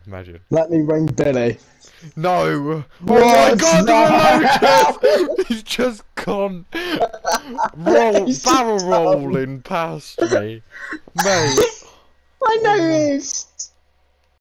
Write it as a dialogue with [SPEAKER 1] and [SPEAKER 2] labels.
[SPEAKER 1] Imagine.
[SPEAKER 2] Let me ring Billy.
[SPEAKER 1] No!
[SPEAKER 2] What?
[SPEAKER 1] Oh my god,
[SPEAKER 2] No!
[SPEAKER 1] the remote! He's just gone. Barrel
[SPEAKER 2] just
[SPEAKER 1] rolling past me. Mate.
[SPEAKER 2] I noticed.